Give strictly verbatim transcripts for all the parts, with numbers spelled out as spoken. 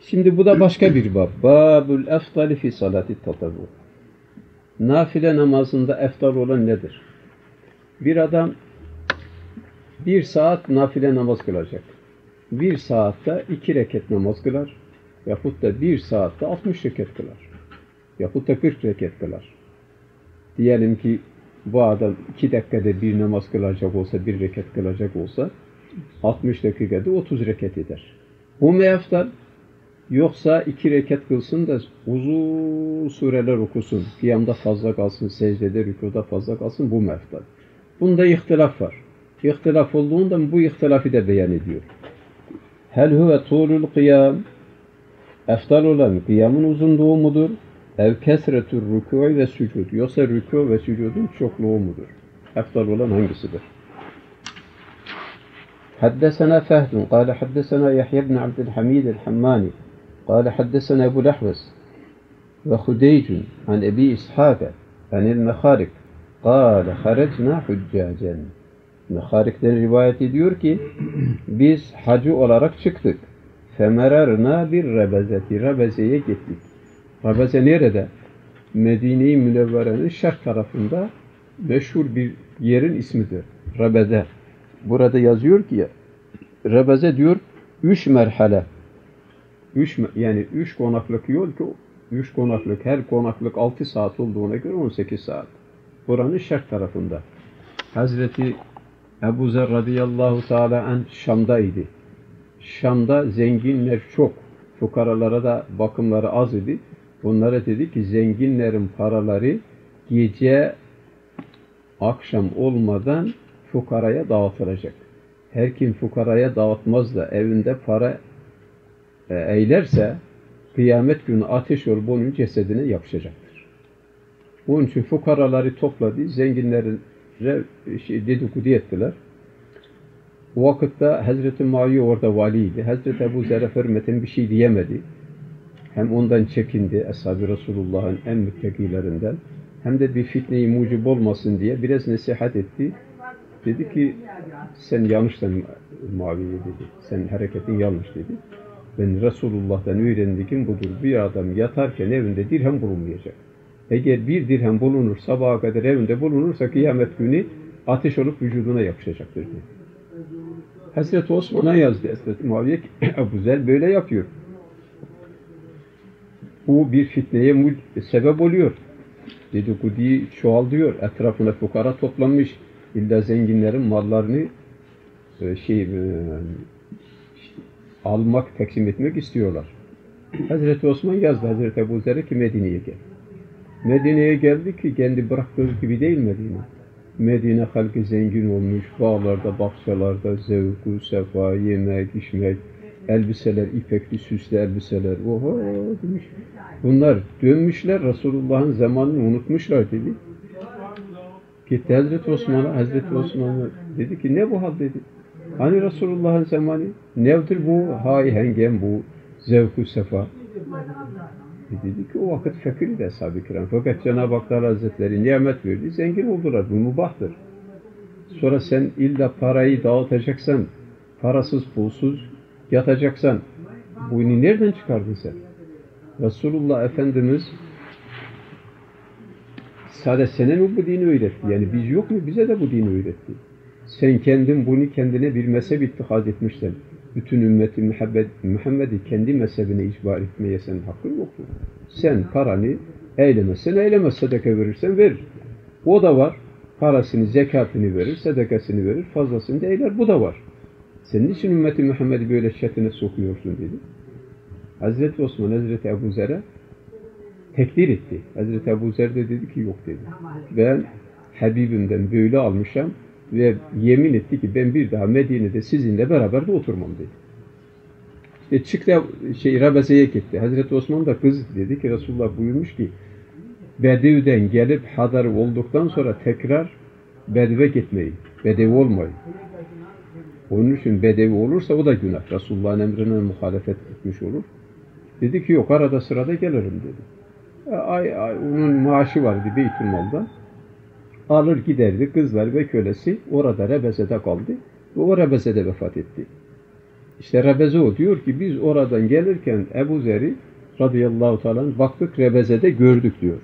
Şimdi bu da başka bir bab. Babul efdali fi salati tatavvu. Nafile namazında efdal olan nedir? Bir adam bir saat nafile namaz kılacak. Bir saatte iki rekat namaz kılar. Yahut da bir saatte altmış rekat kılar. Yahut da kırk rekat kılar. Diyelim ki bu adam iki dakikada bir namaz kılacak olsa, bir rekat kılacak olsa altmış dakikada otuz rekat eder. Bu mu efdal? Yoksa iki rekat kılsın da uzun sureler okusun. Kıyamda fazla kalsın, secdede, rükuda fazla kalsın. Bu mu efdal? Bunda ihtilaf var. İhtilaf olduğunda bu ihtilafı da beyan ediyor. Hel huve tuğlul kıyam, efdal olan kıyamın uzunluğu mudur? Ev kesretür rükû ve sücud. Yoksa rükû ve sücudun çokluğu mudur? Efdal olan hangisidir? Haddesena Fehdun, kâle haddesena Yahya ibn Abdülhamid el-Hammani, kâle haddesena Ebu Lahves ve Hudeycun an Ebi İshâke anil Mekharik, kâle harecna hüccâcen. Mekharik'ten rivayet ediyor ki biz hacı olarak çıktık. Femerarna bir rebezeti. Rebeze'ye gittik. Rebeze nerede? Medine-i Münevvere'nin şark tarafında meşhur bir yerin ismidir. Rebeze. Burada yazıyor ki Rebeze diyor üç merhale. Üç, yani üç konaklık yol ki üç konaklık, her konaklık altı saat olduğuna göre on sekiz saat. Buranın şark tarafında. Hazreti Ebu Zer radıyallahu teala an Şam'daydı. Şam'da zenginler çok, fukaralara da bakımları az idi. Onlara dedi ki zenginlerin paraları gece akşam olmadan fukaraya dağıtılacak. Her kim fukaraya dağıtmaz da evinde para e, eylerse kıyamet günü ateş olup onun cesedine yapışacaktır. Onun için fukaraları topladı, zenginlerin şey, dedikodu ettiler. O vakitte Hazreti Muaviye orada valiydi. Hazreti Ebu Zer'e hürmeten bir şey diyemedi. Hem ondan çekindi, Ashab-ı Resulullah'ın en müttekilerinden, hem de bir fitne-i mucib olmasın diye biraz nasihat etti. Dedi ki, sen yanlıştan Muaviye dedi, senin hareketin yanlış dedi. Ben Resulullah'tan öğrendiğim budur, bir adam yatarken evinde dirhem bulunmayacak. Eğer bir dirhem bulunur, sabaha kadar evinde bulunursa kıyamet günü ateş olup vücuduna yapışacaktır dedi. Hazreti Osman'a yazdı Hazreti Muaviye ki Ebu Zer böyle yapıyor. Bu bir fitneye sebep oluyor. Dedikoduyu çoğaltıyor. Etrafına fukara toplanmış. İlla zenginlerin mallarını şey almak, taksim etmek istiyorlar. Hazreti Osman yazdı Hazreti Ebu Zer'e ki Medine'ye gel. Medine'ye geldi ki kendi bıraktığı gibi değil Medine. Medine halkı zengin olmuş, bağlarda, bahçelerde zevku, sefa, yemek, içmek, elbiseler, ipekli, süslü elbiseler. Oho demiş. Bunlar dönmüşler, Resulullah'ın zamanını unutmuşlar dedi. Gitti Hazreti Osman'a, Hazreti Osman'a dedi ki ne bu hal dedi. Hani Resulullah'ın zamanı, nedir bu hay hengem, bu zevku, sefa. E dedi ki o vakit fakirdi Ashab-ı Kiram. Fakat Cenab-ı Hak Hazretleri nimet verdi, zengin oldular. Bu mubahtır. Sonra sen illa parayı dağıtacaksan, parasız pulsuz yatacaksan, bunu nereden çıkardın sen? Resulullah Efendimiz sadece sana mı bu dini öğretti? Yani biz yok mu? Bize de bu dini öğretti. Sen kendin bunu kendine bir mezhep ittihaz etmişsen, bütün ümmeti Muhammed'i kendi mezhebine icbar etmeye senin hakkın yok mu? Sen paranı eylemezsen, eylemez sadaka verirsen verir. O da var. Parasını, zekatını verir, sadakasını verir, fazlasını da eyler. Bu da var. Senin için ümmeti Muhammed'i böyle şetine sokuyorsun dedi. Hazreti Osman, Hazreti Ebu Zer'e tekdir etti. Hazreti Ebu Zer de dedi ki yok dedi. Ben Habibimden böyle almışım ve yemin etti ki ben bir daha Medine'de sizinle beraber de oturmam dedi. İşte çıktı şey Rebeze'ye gitti. Hazreti Osman da kız dedi ki Resulullah buyurmuş ki Bedev'den gelip hadar olduktan sonra tekrar Bedev'e gitmeyin. Bedevi olmayın. Onun için Bedevi olursa o da günah. Resulullah'ın emrine muhalefet etmiş olur. Dedi ki yok arada sırada gelirim dedi. Ay, ay, onun maaşı vardı Beytülmal'da. Alır giderdi kızlar ve kölesi orada Rebeze'de kaldı. Ve o Rebeze'de vefat etti. İşte Rebeze o. Diyor ki biz oradan gelirken Ebu Zer'i radıyallahu teala baktık Rebeze'de gördük diyor.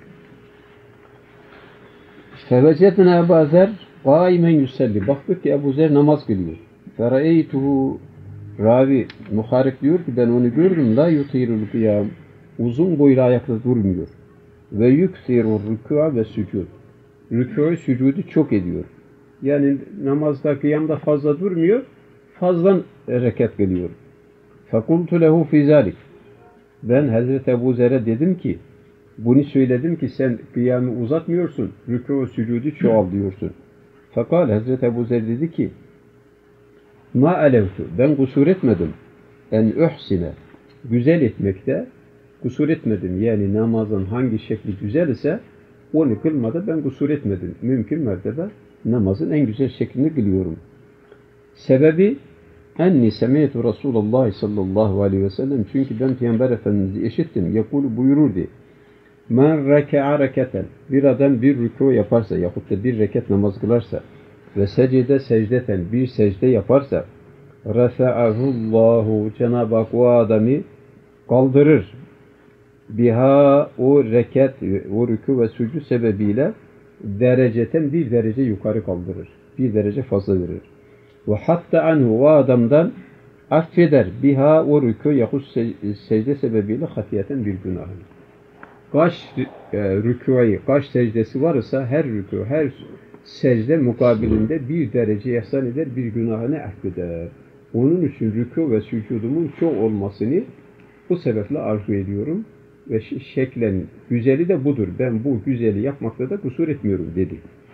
Fevecedne Ebu Zer gâimen yuselli. Baktık ki Ebu Zer namaz kılıyor. Fereytuhu ravi Muharik diyor ki ben onu gördüm. La yutirul kıyam. Uzun boylu ayakta durmuyor. Ve yüksirur rükû'a ve sücud. Rükû'yu sücudu çok ediyor. Yani namazda kıyamda fazla durmuyor. Fazla rekat geliyor. Fekultu lehu fî zâlik. Ben Hazreti Ebu Zer'e dedim ki bunu söyledim ki sen kıyamı uzatmıyorsun. Rükû sücudu çoğal diyorsun. Fakat Hazreti Ebu Zer dedi ki ma alevtu. Ben kusur etmedim. En uhsine. Güzel etmekte kusur etmedim. Yani namazın hangi şekli güzel ise onu kılmada ben kusur etmedim. Mümkün mertebe namazın en güzel şeklini kılıyorum. Sebebi enni semiyetü Resulullah sallallahu aleyhi ve sellem. Çünkü ben Peygamber Efendimiz'i işittim. Yakulu buyururdu. Men reka'a reketen. Bir adam bir rükû yaparsa yahut da bir rekat namaz kılarsa ve secde secdeten bir secde yaparsa refa'ahullahu Cenab-ı Hak o adamı kaldırır. Biha o rekat, o rükû ve sucud sebebiyle dereceten bir derece yukarı kaldırır. Bir derece fazla verir. Ve hatta anhu o adamdan affeder. Biha o rükû yahut secde sebebiyle hatiyeten bir günahını. Kaç e, rükûayı, kaç secdesi varsa her rükû, her secde mukabilinde bir derece ihsan eder, bir günahını affeder. Onun için rükû ve sücudumun çok olmasını bu sebeple arzu ediyorum. Ve şeklen güzeli de budur. Ben bu güzeli yapmakta da kusur etmiyorum dedi.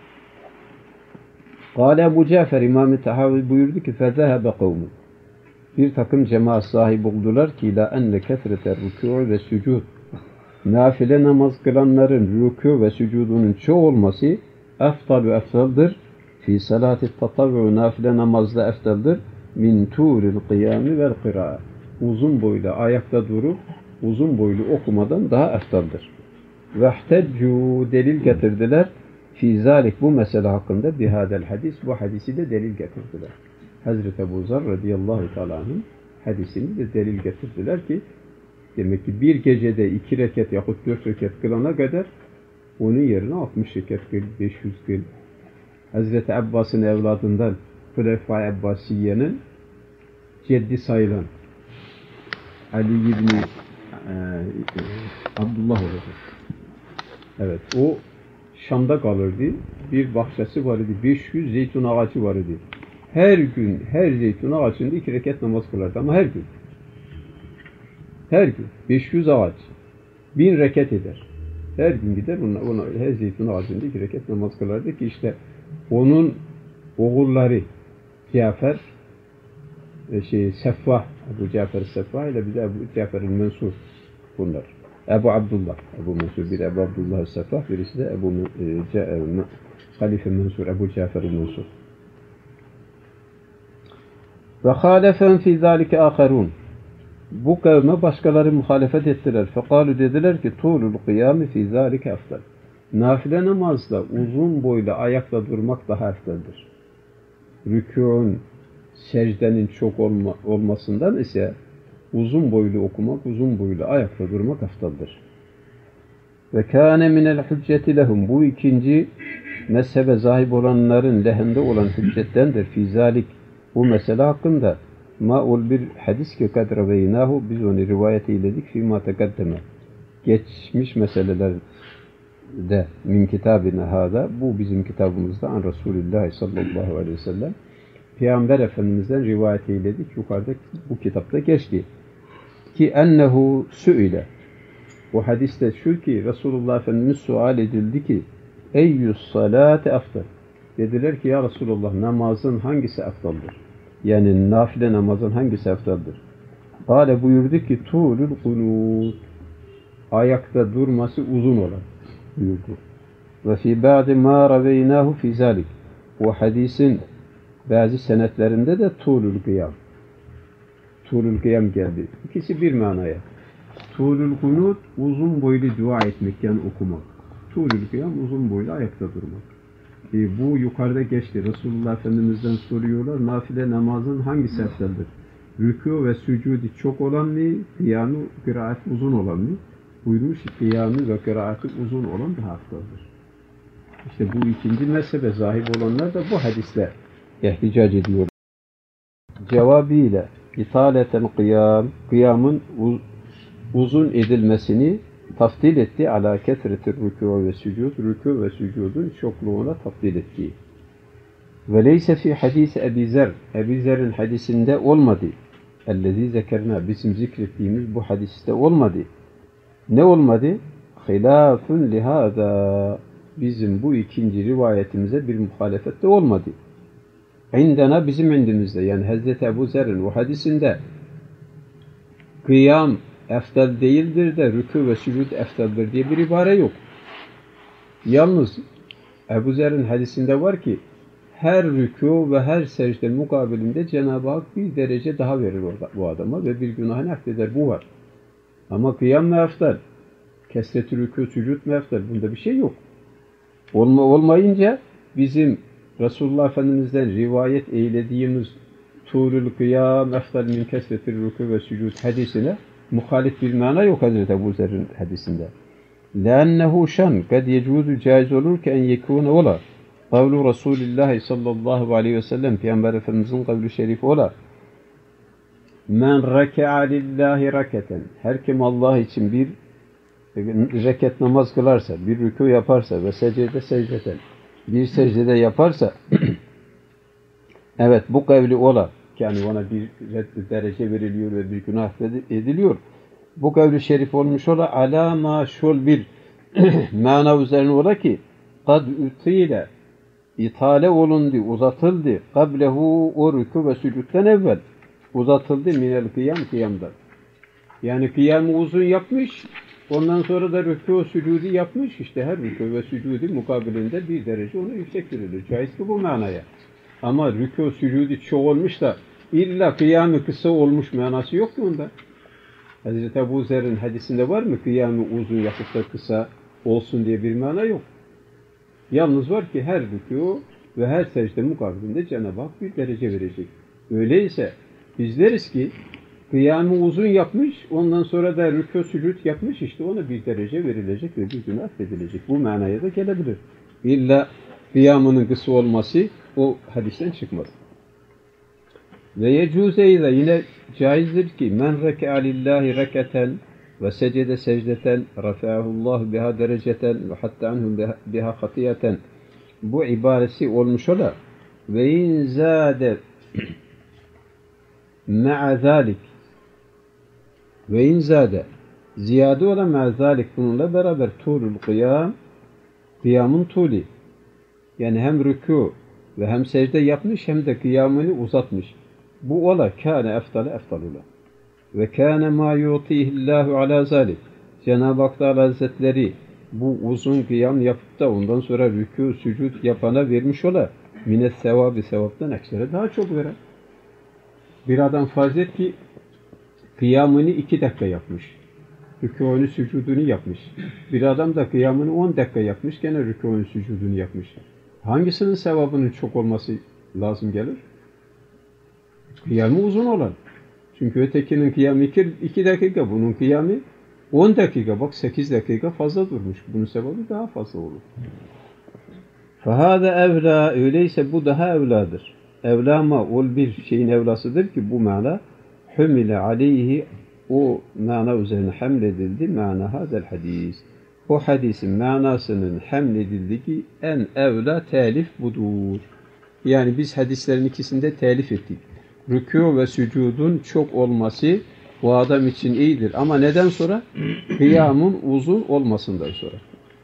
Kâle Ebu Cafer İmam-ı Tahavi buyurdu ki فَذَهَبَ قَوْمُ. Bir takım cemaat sahibi oldular ki la enne kesrete rükû ve sücud. Nafile namaz kılanların rükû ve sücudunun çoğu olması eftal ve eftaldır. Fi salati tatavvu nafile namazda eftaldır. Min tu'ril kıyami vel kıra'a. Uzun boylu ayakta durup uzun boylu okumadan daha eftaldır. Vehteccu delil getirdiler. Fi zalik bu mesele hakkında bihadel hadis bu hadisi de delil getirdiler. Hazreti Ebu Zer radıyallahu teala anh'ın hadisini de delil getirdiler ki demek ki bir gecede iki rekat yahut dört rekat kılana kadar onun yerine altmış rekat kıl, beş yüz kıl. Hazreti Abbas'ın evladından Hulefai Abbasiye'nin ceddi sayılan Ali İbni e, Abdullah olacak. Evet, o Şam'da kalırdı. Bir bahçesi vardı. beş yüz zeytun ağacı vardı. Her gün her zeytun ağacında iki rekat namaz kılardı ama her gün. Her gün. beş yüz ağaç. bin rekat eder. Her gün gider ona, ona her zeytun ağacında iki rekat namaz kılardı ki işte onun oğulları Cafer şey Seffah, Ebu Cafer Seffah ile bir de Ebu Cafer'in Mensur bunlar. Ebu Abdullah, Ebu Mensur, bir Ebu Abdullah Seffah, birisi de Ebu e, Halife Mensur, Ebu Cafer'in Mensur. Ve hâlefen fî zâlike âkharûn. Bu kavme başkaları muhalefet ettiler. Fekalu dediler ki tuğlul kıyâmi fî zâlike eftal. Nafile namazda uzun boylu ayakta durmak daha eftaldir. Rükûn, secdenin çok olma, olmasından ise uzun boylu okumak, uzun boylu ayakta durmak eftaldir. Ve kâne minel hücceti lehum. Bu ikinci mezhebe sahip olanların lehinde olan hüccettendir. Fî zâlik. Bu mesele hakkında ma'ul bir hadis ki kad reveynahu biz onu rivayet eyledik fîmâ tegaddeme. Geçmiş meselelerde min kitabina hâda bu bizim kitabımızda an Resulullah sallallahu aleyhi ve sellem Peygamber Efendimiz'den rivayet eyledik. Yukarıda bu kitapta geçti. Ki ennehu sü'ile. Bu hadiste şu ki Resulullah Efendimiz sual edildi ki eyyus salate afdal. Dediler ki ya Resulullah namazın hangisi eftaldır? Yani nafile namazın hangisi eftaldır? Kale buyurdu ki tuğlul kunut. Ayakta durması uzun olan buyurdu. Ve fi ba'di ma raveynahu fi zalik. Bu hadisin bazı senetlerinde de tuğlul kıyam. Tuğlul kıyam geldi. İkisi bir manaya. Tuğlul kunut uzun boylu dua etmek yani okumak. Tuğlul kıyam uzun boylu ayakta durmak. E, bu yukarıda geçti. Resulullah Efendimiz'den soruyorlar. Nafile namazın hangisi eftaldir? Rükû ve sücudi çok olan mı, kıyamı, kıraat uzun olan mı? Buyurmuş ki kıyamı ve kıraatı uzun olan daha aftaldır. İşte bu ikinci mezhebe sahip olanlar da bu hadisle ihticac ediyor. Cevabıyla italeten kıyam, kıyamın uz, uzun edilmesini taftil etti. Ala kesretir rükû ve sücud, rükû ve sücudun çokluğuna taftil ettiği. Ve leyse fi hadis Ebi Zer, Ebi Zer'in hadisinde olmadı. Ellezî zekerna, bizim zikrettiğimiz bu hadiste olmadı. Ne olmadı? Hilafun lihâdâ, bizim bu ikinci rivayetimize bir muhalefette olmadı. İndena, bizim indimizde, yani Hazreti Ebu Zer'in o hadisinde kıyam eftal değildir de rükû ve sücud eftaldir diye bir ibare yok. Yalnız Ebu Zer'in hadisinde var ki her rükû ve her secde mukabilinde Cenab-ı Hak bir derece daha verir orada, bu adama ve bir günahını affeder. Bu var. Ama kıyam mı eftal? Kesret-i rükû, sücud mu eftal? Bunda bir şey yok. Olma, olmayınca bizim Resulullah Efendimiz'den rivayet eylediğimiz tuğrul kıyam eftal min kesret-i rükû ve sücud hadisine muhalif bir mana yok Hazreti Ebu Zer'in hadisinde. لَاَنَّهُ şan kad yecuzu caiz olur ki en yekûne ola. Kavlu Resulullah sallallahu aleyhi ve sellem, Peygamber Efendimiz'in kavlu şerifi ola. Men reke'a lillahi raketen. Her kim Allah için bir reket namaz kılarsa, bir rükû yaparsa ve secdede secdeten, bir secdede yaparsa evet bu kavli ola. Yani ona bir derece veriliyor ve bir günah ediliyor. Bu kavli şerif olmuş ola alama şol bir mana üzerine ola ki kad ütile İtale olundu, uzatıldı. Kablehu o rükû ve sücudden evvel. Uzatıldı minel kıyam, kıyamdan. Yani kıyamı uzun yapmış, ondan sonra da rükû ve sücudi yapmış. İşte her rükû ve sücudi mukabilinde bir derece ona yüksek verilir. Caiz ki bu manaya. Ama rükû sücudi çok olmuş da illa kıyamı kısa olmuş manası yok ki onda. Hazreti Ebu Zer'in hadisinde var mı kıyamı uzun yapıp da kısa olsun diye bir mana yok. Yalnız var ki her rükû ve her secde mukabilinde Cenab-ı Hak bir derece verecek. Öyleyse biz deriz ki kıyamı uzun yapmış, ondan sonra da rükû sücud yapmış, işte ona bir derece verilecek ve bir gün affedilecek. Bu manaya da gelebilir. İlla kıyamının kısa olması o hadisten çıkmaz. Ve yecûze yine caizdir ki men reke'a lillahi reketen ve secde secdeten rafa'ahullah biha dereceten ve hatta anhum biha hatiyeten. Bu ibaresi olmuş ola ve in zâde ma'a zâlik ve in zâde ziyade ola ma'a zâlik bununla beraber tuğrul kıyam kıyamın tuğli yani hem rükû ve hem secde yapmış hem de kıyamını uzatmış. Bu ola kâne eftale eftalula. Ve kâne mâ yutîhillâhu alâ zâlik. Cenab-ı Hak Teâlâ Hazretleri bu uzun kıyam yapıp da ondan sonra rükû, sücud yapana vermiş ola. Minet sevabı sevaptan eksere daha çok verir. Bir adam farz et ki kıyamını iki dakika yapmış. Rükûnu, sücudunu yapmış. Bir adam da kıyamını on dakika yapmış. Gene rükûnu, sücudunu yapmış. Hangisinin sevabının çok olması lazım gelir? Kıyamı uzun olan. Çünkü ötekinin kıyamı iki, iki dakika, bunun kıyamı on dakika. Bak sekiz dakika fazla durmuş. Bunun sebebi daha fazla olur. فَهَذَا evla, öyleyse bu daha evladır. Evla ama ol bir şeyin evlasıdır ki bu mana hümile aleyhi, o mana üzerine hamledildi. Mana hadel hadis. O hadisin manasının hamledildiği ki en evla telif budur. Yani biz hadislerin ikisinde telif ettik. Rükû ve sücudun çok olması bu adam için iyidir. Ama neden sonra? Kıyamın uzun olmasından sonra.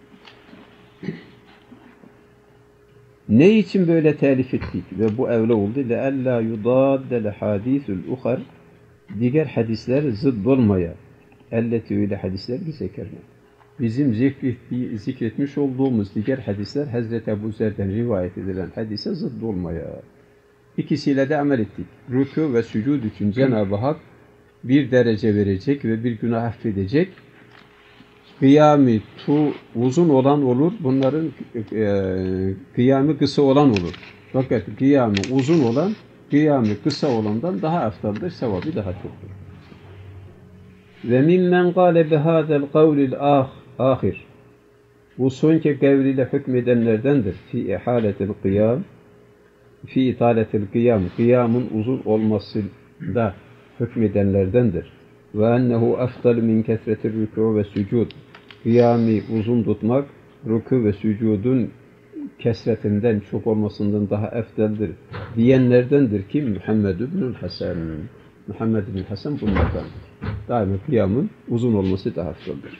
Ne için böyle telif ettik ve bu evle oldu? لَاَلَّا يُضَادَّ لَحَادِيثُ الْاُخَرِ Diğer hadisler zıdd olmaya. اَلَّتِ öyle hadisler ki zekerine. Bizim zikretmiş olduğumuz diğer hadisler Hazreti Ebu Zer'den rivayet edilen hadise zıdd olmaya. İkisiyle de amel ettik. Rükû ve sücud için Cenab-ı Hak bir derece verecek ve bir günah affedecek. Kıyamı tu uzun olan olur, bunların e, kıyamı kısa olan olur. Fakat kıyamı uzun olan kıyamı kısa olandan daha aftaldır, sevabı daha çoktur. Ve mimmen gâle bihâzel kavlil âhir. Bu sonki kavliyle hükmedenlerdendir. Fi ihaletil kıyam, fi italetil kıyam, kıyamın uzun olmasında hükmedenlerdendir. Ve ennehu afdal min kesretir rükû ve sücud. Kıyamı uzun tutmak, rükû ve sücudun kesretinden, çok olmasından daha efteldir diyenlerdendir ki Muhammed ibn Hasan. Muhammed ibn Hasan bunlardandır. Daima kıyamın uzun olması daha efteldir.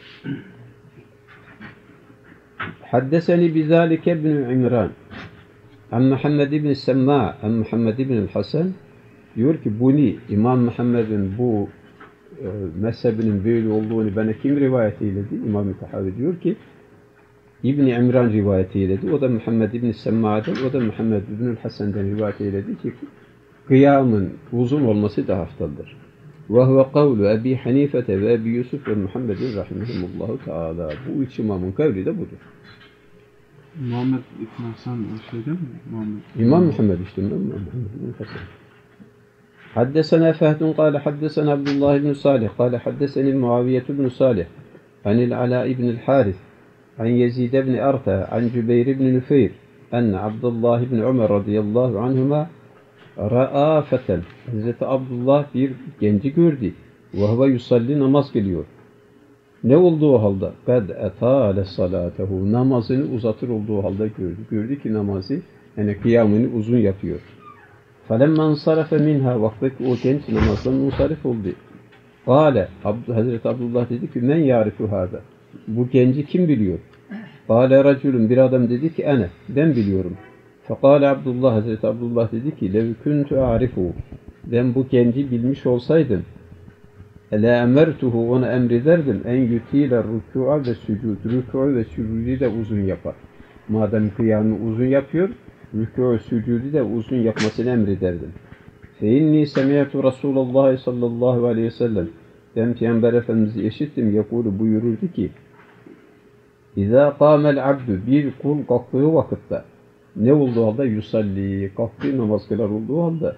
Haddeseni bizalike ibn İmran an Muhammed ibn Semma an Muhammed ibn Hasan diyor ki bunu İmam Muhammed'in bu e, mezhebinin böyle olduğunu bana kim rivayet eyledi? İmam-ı Tahavi diyor ki İbn İmran rivayet eyledi. O da Muhammed ibn Semma'dan, o da Muhammed ibn Hasan'dan rivayet eyledi ki kıyamın uzun olması daha haftaldır. Ve huve kavlu Ebi Hanifete ve Ebi Yusuf ve Muhammedin rahimahumullahu teala. Bu üç imamın kavli de budur. Muhammed ibn Hasan o şeyden mi? Muhammed. İmam Muhammed işte. Muhammed ibn Hasan. Haddesena Fehdun kâle haddesena Abdullah ibn Salih kâle haddeseni Muaviye ibn Salih anil Ala ibn Haris an Yezid ibn Arta an Cübeyr ibn Nüfeyr enne Abdullah ibn Ömer radıyallahu anhuma ra'a feten. Hazreti Abdullah bir genci gördü. Ve huve yusalli, namaz kılıyor. Ne olduğu halde? Kad etâle salâtehu. Namazını uzatır olduğu halde gördü. Gördü ki namazı, yani kıyamını uzun yapıyor. فَلَمَّا انْصَرَفَ مِنْهَا Vaktaki o genç namazdan munsarif oldu. Kâle, Hazreti Abdullah dedi ki, men yârifu hâda. Bu genci kim biliyor? Kâle racülün, bir adam dedi ki, ene, ben biliyorum. Fekâle Abdullah, Hazreti Abdullah dedi ki, lev kuntu a'rifu. Ben bu genci bilmiş olsaydım, ele emertuhu, ona emrederdim, en yutîle rükû'a ve sücud. Rükû'u ve sücudu de uzun yapar. Madem kıyamı uzun yapıyor, rükû ve sücudu de uzun yapmasını emrederdim. Fe inni semi'tu Resulullah sallallahu aleyhi ve sellem. Ben Peygamber Efendimiz'i işittim, yakulu buyururdu ki, İzâ kâmel abdu, bir kul kalktığı vakitte, ne olduğu halde yusalli, kalktığı namaz kılar olduğu halde,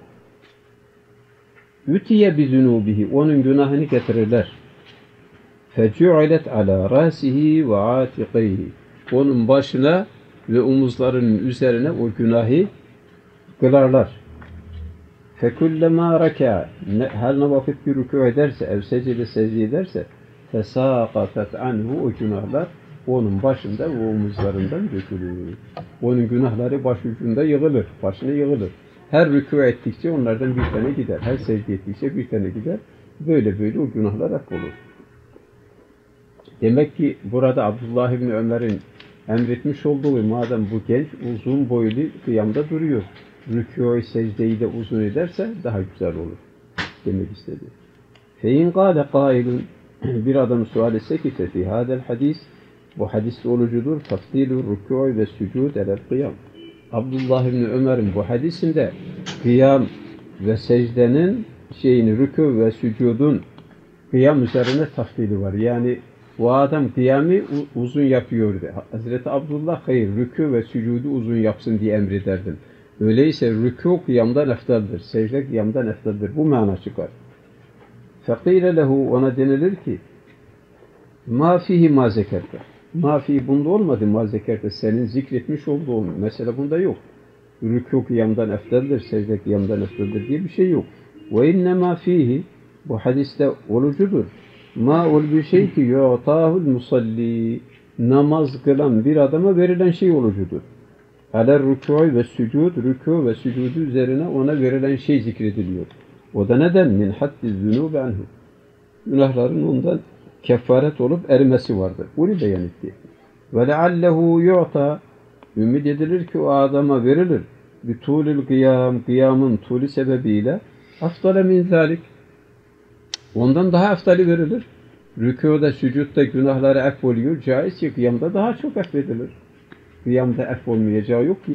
Ütiye bi zunubihi, onun günahını getirirler. Fecu'ilet ala rasihi ve atiqihi. Onun başına ve omuzlarının üzerine o günahı kılarlar. Fekullema reka, her ne vakit bir rükû ederse, ev secde secde ederse, fesaqatet anhu, o günahlar onun başında ve omuzlarından dökülür. Onun günahları başucunda yığılır, başına yığılır. Her rükû ettikçe onlardan bir tane gider. Her secde ettikçe bir tane gider. Böyle böyle o günahlar affolur. Demek ki burada Abdullah İbni Ömer'in emretmiş olduğu, madem bu genç uzun boylu kıyamda duruyor, rükû secdeyi de uzun ederse daha güzel olur demek istedi. Fein kâle kâilun, bir adam sual etse ki fefî hâdel hadis, bu hadis olucudur, tafdîlu rükû ve sücud elel kıyam. Abdullah İbni Ömer'in bu hadisinde kıyam ve secdenin şeyini, rükû ve sücudun kıyam üzerine tafdili var. Yani bu adam kıyamı uzun yapıyordu. Hazreti Abdullah hayır, rükû ve sücudu uzun yapsın diye emrederdim. Öyleyse rükû kıyamdan eftaldir, secde kıyamdan eftaldir. Bu mana çıkar. Fekîle lehu, ona denilir ki ma fihi ma zekerte. Ma fihi, bunda olmadı ma zekerte, senin zikretmiş olduğun mesela bunda yok. Rükû kıyamdan eftaldir, secde kıyamdan eftaldir diye bir şey yok. Ve inne ma fihi, bu hadiste olucudur. Ma ol bir şey ki yu'tâhul musalli, namaz kılan bir adama verilen şey olucudur. Aler rükû ve sücud, rükû ve sücudu üzerine ona verilen şey zikrediliyor. O da neden? Min haddi zunûb anhu. Günahların ondan kefaret olup erimesi vardır. Bunu beyan etti. Ve leallehu yu'ta, ümid edilir ki o adama verilir. Bi tulil kıyam, kıyamın tuli sebebiyle aftale min zalik. Ondan daha aftali verilir. Rükûda, sücutta günahları affoluyor. Caiz ki kıyamda daha çok affedilir. Kıyamda affolmayacağı yok ki.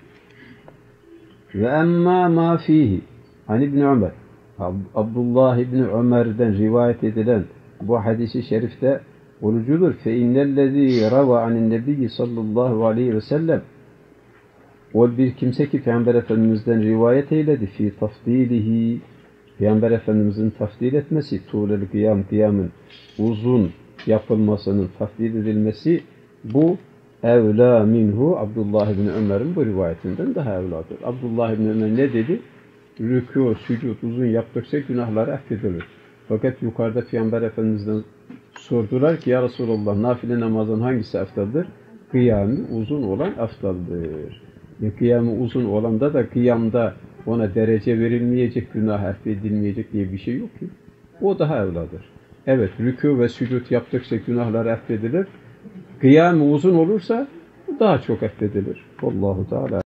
Ve emmâ mâ fîhî an İbn Ömer, Abdullah İbni Ömer'den rivayet edilen bu hadisi şerifte olucudur. Fe innellezî rava anin nebiyyi sallallahu aleyhi ve sellem, O bir kimse ki Peygamber Efendimiz'den rivayet eyledi fi tafdilihi, Peygamber Efendimiz'in tafdil etmesi, tuğlel kıyam, kıyamın uzun yapılmasının tafdil edilmesi, bu evla minhu, Abdullah ibn Ömer'in bu rivayetinden daha evladır. Abdullah ibn Ömer ne dedi? Rükû, sücud uzun yaptıkça günahları affedilir. Fakat yukarıda Peygamber Efendimiz'den sordular ki ya Resulallah, nafile namazın hangisi aftaldır? Kıyamı uzun olan aftaldır. E, kıyamı uzun olanda da kıyamda ona derece verilmeyecek, günah affedilmeyecek diye bir şey yok ki. O daha evladır. Evet, rükû ve sücud yaptıkça günahlar affedilir. Kıyamı uzun olursa daha çok affedilir. Allahu Teala.